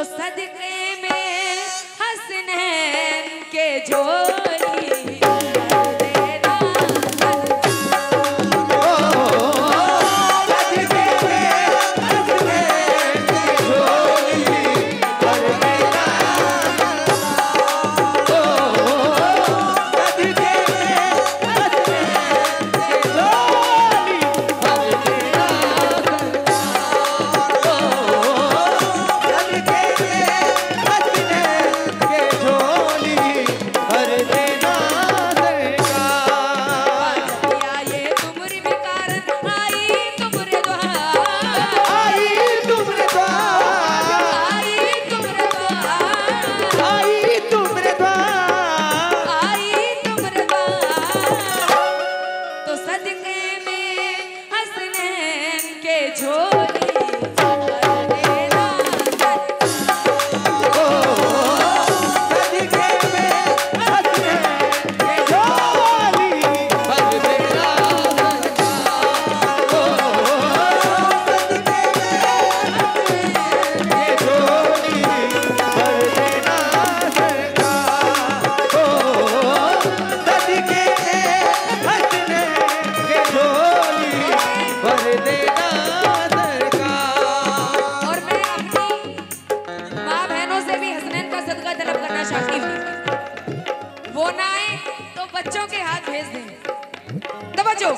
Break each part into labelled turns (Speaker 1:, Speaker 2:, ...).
Speaker 1: तो सदके में हसनैन के झोली वो ना आए तो बच्चों के हाथ भेज दें। तवज्जो।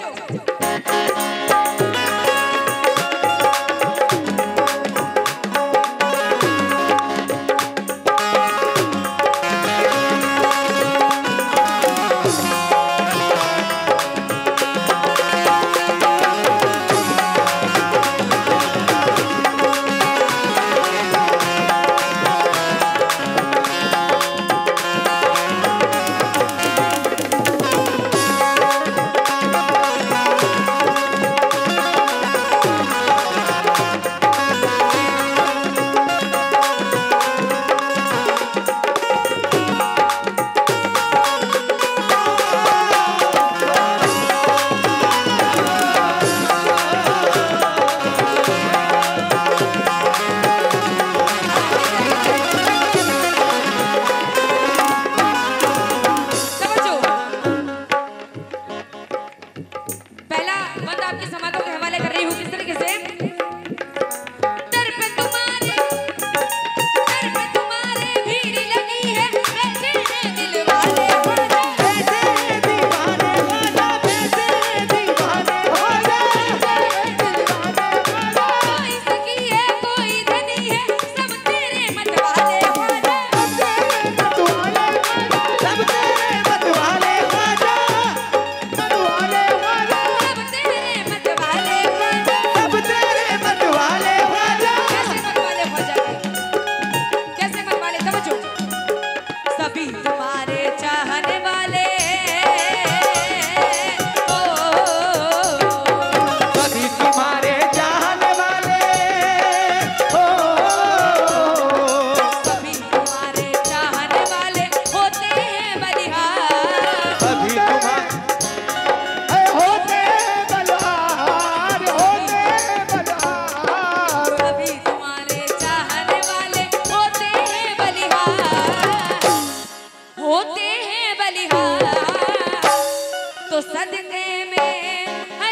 Speaker 1: तो सदके में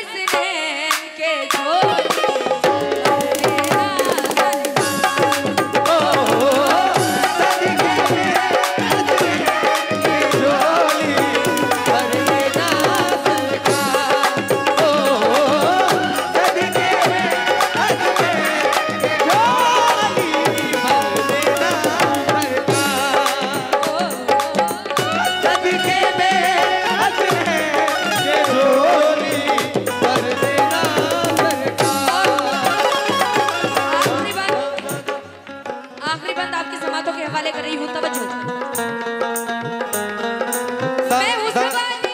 Speaker 1: हसनैन के झोली हवाले कर रही हूं। तवज्जो। मैं हूं सवाली,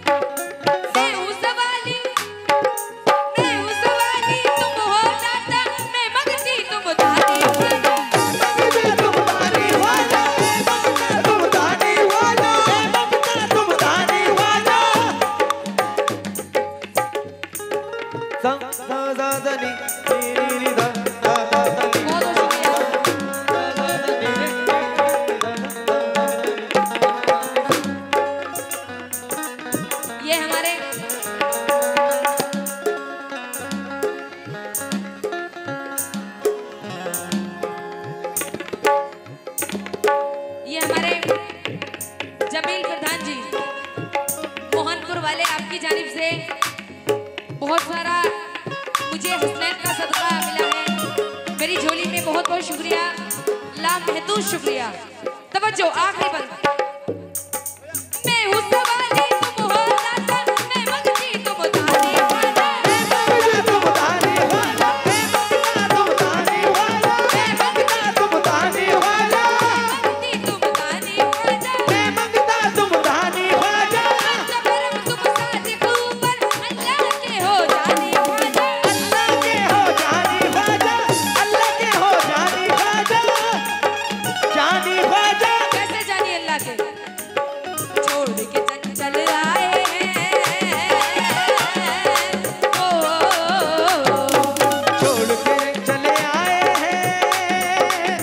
Speaker 1: तुम हो दाता, मैं मंगती तुम दानी वाला, तुम दानी वाला, तुम दानी वाला, तुम दानी वाला।
Speaker 2: सा सा दा नी नी नी दा दा दा।
Speaker 1: बहुत शुक्रिया, लामहदूद शुक्रिया। तवज्जो आखिरी बंद। मैं हूँ सवाली तुम हो दाता, मैं मंगती तुम दानी वाला। मैं मंगता तुम दानी वाला, मैं मंगता तुम दानी वाला, मैं मंगता तुम दानी वाला, मंगती तुम दानी वाला, मैं मंगता तुम दानी वाला। जबरम तुम सादिक ऊपर अल्लाह के हो जानी वाला, अल्लाह के हो जानी वाला, अल्लाह के हो जानी वाला, जानी वाला। कैसे जानी अल्लाह के? छोड़ के चंचल आए हैं,
Speaker 2: छोड़ के चले आए हैं,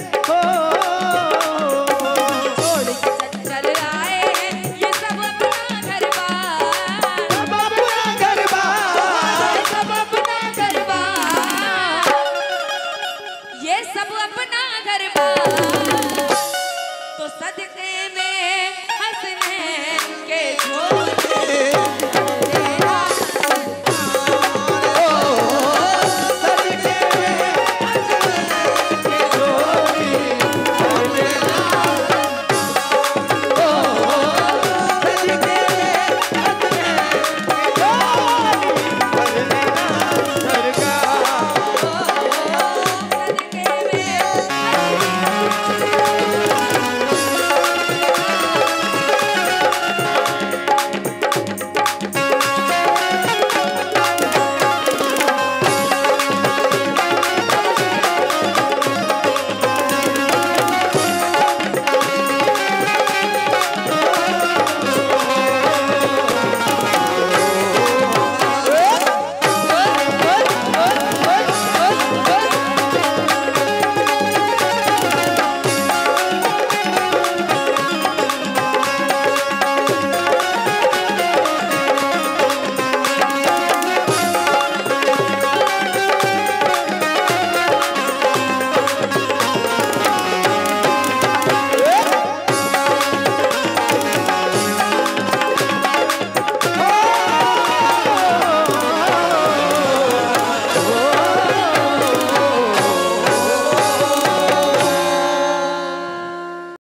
Speaker 1: छोड़ के चंचल आए हैं, ये सब अपना घर-बार,
Speaker 2: सब अपना घर-बार,
Speaker 1: सब अपना घर-बार, ये सब अपना घर-बार। तो सदके में हंसने के झोले